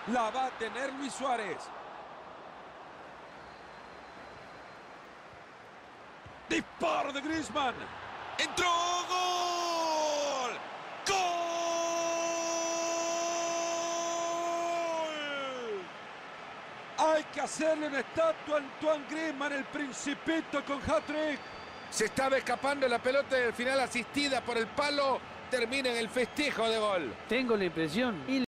La va a tener Luis Suárez. Disparo de Griezmann. ¡Entró! ¡Gol! ¡Gol! Hay que hacerle una estatua a Antoine Griezmann, el principito con hat-trick. Se estaba escapando la pelota del final, asistida por el palo. Termina en el festejo de gol. Tengo la impresión